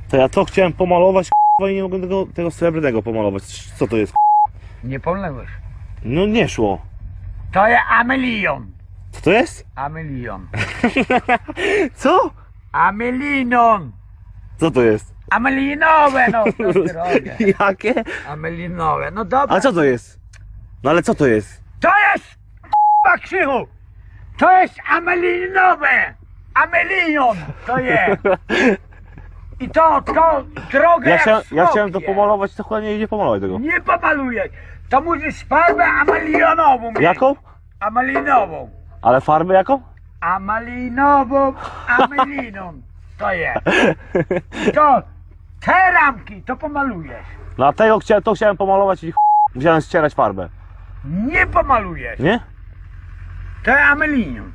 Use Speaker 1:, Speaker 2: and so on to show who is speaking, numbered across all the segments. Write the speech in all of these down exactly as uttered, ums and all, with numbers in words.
Speaker 1: To ja to chciałem pomalować, k***a, i nie mogę tego, tego srebrnego pomalować. Co to jest?
Speaker 2: Nie pomyliłeś.
Speaker 1: No nie szło.
Speaker 2: To jest amelion.
Speaker 1: Co to jest?
Speaker 2: Amelion.
Speaker 1: Co?
Speaker 2: Amelinon.
Speaker 1: Co to jest?
Speaker 2: Amelinowe, no. Co ty robisz?
Speaker 1: Jakie?
Speaker 2: Amelinowe, no dobra.
Speaker 1: A co to jest? No ale co to jest?
Speaker 2: To jest, k***a, Krzychu. To jest amelinowe. Amelion to jest. I to, to drogę
Speaker 1: Ja,
Speaker 2: jak
Speaker 1: chciałem, ja
Speaker 2: smok
Speaker 1: chciałem to
Speaker 2: jest.
Speaker 1: pomalować, to chyba nie idzie pomalować tego.
Speaker 2: Nie pomalujesz. To musisz farbę amelionową mieć.
Speaker 1: Jaką?
Speaker 2: Amelinową.
Speaker 1: Ale farbę jaką?
Speaker 2: Amalinową ameliną. To jest. I to te ramki to pomalujesz.
Speaker 1: No a tego chciałem, to chciałem pomalować i ch... musiałem ścierać farbę.
Speaker 2: Nie pomalujesz.
Speaker 1: Nie?
Speaker 2: To jest amelinium.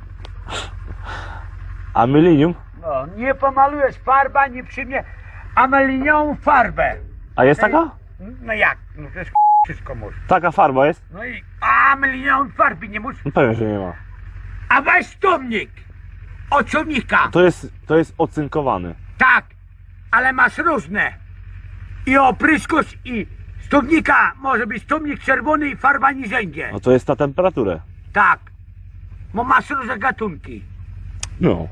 Speaker 1: A mylinium?
Speaker 2: No, nie pomalujesz, farba nie przyjmie ameliniową farbę.
Speaker 1: A jest taka?
Speaker 2: No jak? No to jest wszystko może.
Speaker 1: Taka farba jest?
Speaker 2: No i ameliniową farby nie musisz.
Speaker 1: No pewnie, że nie ma.
Speaker 2: A weź stomnik. Od stomnika.
Speaker 1: To jest, to jest ocynkowany.
Speaker 2: Tak, ale masz różne. I opryskos i stomnika może być stomnik czerwony i farba niżędzie.
Speaker 1: No to jest na temperaturę.
Speaker 2: Tak. Bo masz różne gatunki.
Speaker 1: No.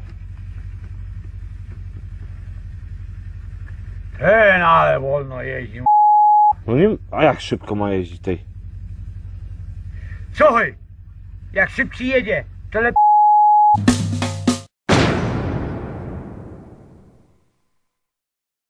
Speaker 2: Ten ale wolno jeździ.
Speaker 1: No nie, a jak szybko ma jeździć tej?
Speaker 2: Słuchaj, jak szybciej jedzie, to lepiej